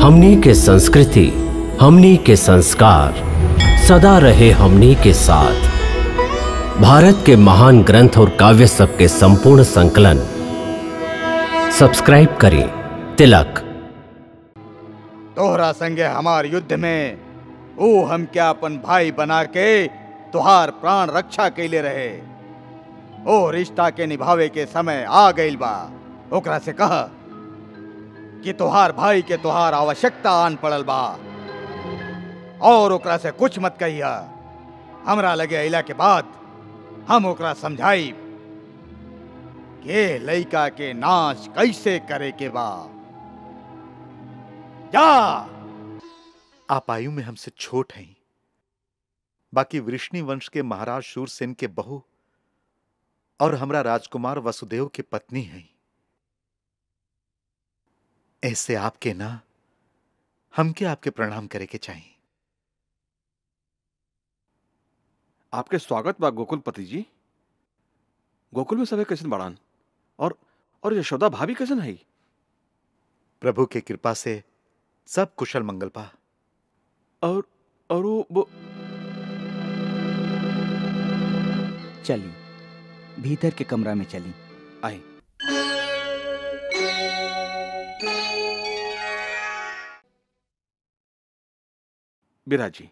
हमनी के संस्कृति, हमनी के संस्कार सदा रहे हमनी के साथ। भारत के महान ग्रंथ और काव्य सब के संपूर्ण संकलन सब्सक्राइब करें तिलक। तोहरा संगे हमार युद्ध में ओ हम क्या अपन भाई बना के तुहार प्राण रक्षा कैले रहे। ओ रिश्ता के निभावे के समय आ गइल बा। ओकरा से कह कि तुहार भाई के तुहार आवश्यकता आन पड़ल बा और ओकरा से कुछ मत कहिया। हमरा लगे अइला के बाद हम ओकरा समझाई के लइका के नाश कैसे करे के बा। जा। आप आयु में हमसे छोट हैं, बाकी वृष्णि वंश के महाराज शूरसेन के बहू और हमरा राजकुमार वसुदेव की पत्नी हैं। ऐसे आपके ना हमके आपके प्रणाम करे के चाहिए। आपके स्वागत बा गोकुलपति जी। गोकुल में सबे कैसन बाड़ान और यशोदा भाभी कैसन है? प्रभु के कृपा से सब कुशल मंगल बा। और वो चली भीतर के कमरा में चली। आई। बिराज जी,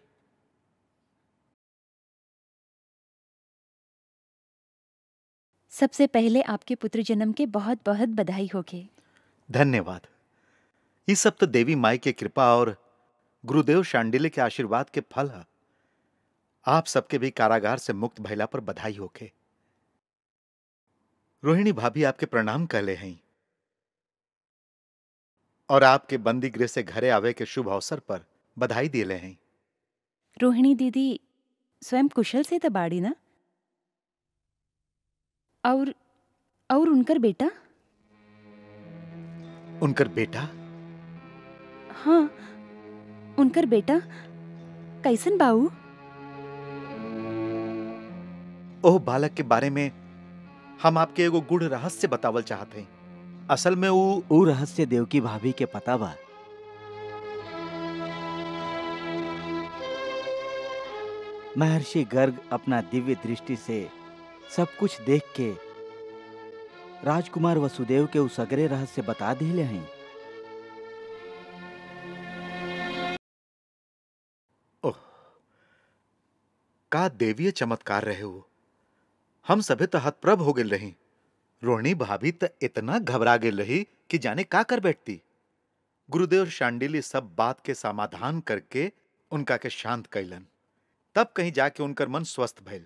सबसे पहले आपके पुत्र जन्म के बहुत बहुत बधाई होगे। धन्यवाद। ये सब तो देवी माई के कृपा और गुरुदेव शांडिल्य के आशीर्वाद के फल है। आप सबके भी कारागार से मुक्त भइला पर बधाई होके। रोहिणी भाभी आपके प्रणाम कहले हैं और आपके बंदी गृह से घरे आवे के शुभ अवसर पर बधाई दिले हैं। रोहिणी दीदी स्वयं कुशल से तो बाड़ी ना? और उनकर बेटा? उनकर बेटा? हाँ, उनकर बेटा कैसन बाऊ? ओह बालक के बारे में हम आपके एगो गूढ़ रहस्य बतावल चाहते हैं। असल में वो रहस्य देवकी भाभी के पता बा। महर्षि गर्ग अपना दिव्य दृष्टि से सब कुछ देख के राजकुमार वसुदेव के उस अग्रे रहस्य बता दिले हैं। ओह, का देवीय चमत्कार रहे हो। हम सभे तो हतप्रभ हो गए रही। रोहिणी भाभी तो इतना घबरा गई रही कि जाने का कर बैठती। गुरुदेव शांडिल्य सब बात के समाधान करके उनका के शांत कैलन। तब कहीं जाके उनकर मन स्वस्थ भइल।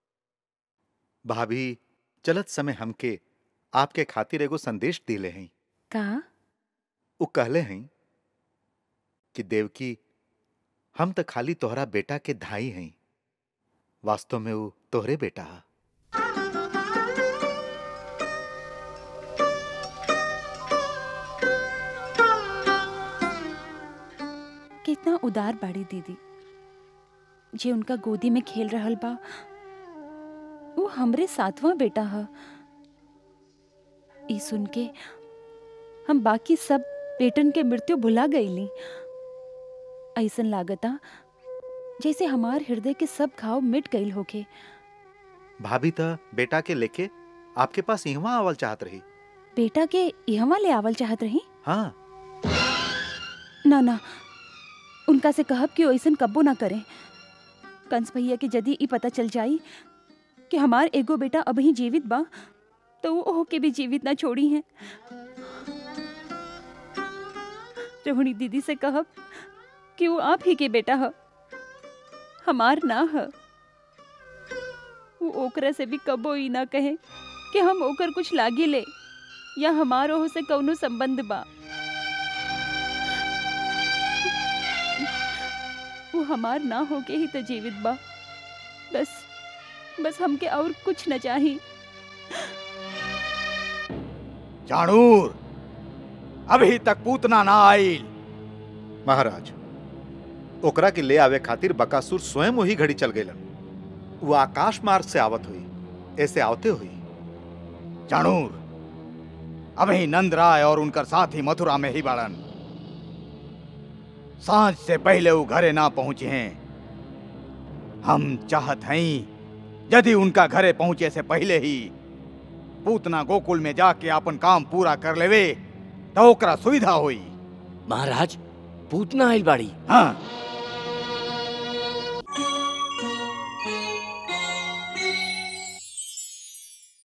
भाभी चलत समय हमके आपके खातिर एगो संदेश दिले हैं। का? वो कहले हैं कि देवकी हम तो खाली तोहरा बेटा के धाई हैं, वास्तव में वो तोहरे बेटा है। कितना उदार बाड़ी दीदी जे उनका गोदी में खेल रहल बा। वो हमरे सातवां बेटा है। ई सुन के हम बाकी सब बेटन के मृत्यु भुला गईली। ऐसन लागता जैसे हमार हृदय के सब घाव मिट गईल होके। भाभी तो बेटा के लेके आपके पास इहवा आवल चाहत रही। बेटा के इहवा ले आवल चाहत रही? हाँ। ना, उनका से कहब कि ऐसन कब्बो ना करें। कंस भैया के यदि ई पता चल जाई कि हमार एगो बेटा अभी जीवित बा तो वो ओह के भी जीवित ना छोड़ी हैं। रोहिणी दीदी से कहब कि वो आप ही के बेटा है, हमार ना है। वो ओकरा से भी कबो ई ना कहे कि हम ओकर कुछ लागे ले या हमार ओह से कौनो संबंध बा। वो हमार ना होके ही तो जीवित बा। बस हमके और कुछ न चाहिए। चाणूर, अभी तक पूतना ना आईल। महाराज, ओकरा के ले आवे खातिर बकासुर स्वयं वही घड़ी चल गईलन। वो आकाश मार्ग से आवत हुई, ऐसे आवते हुई। चाणूर, अभी नंद राय और उनकर साथी मथुरा में ही बाड़न। सांझ से पहले वो घरे ना पहुंचे हैं। हम चाहत हैं यदि उनका घरे पहुंचे से पहले ही पूतना गोकुल में जाके अपन काम पूरा कर लेवे तो ओकरा सुविधा हुई। महाराज पूतना आइल बाड़ी। हाँ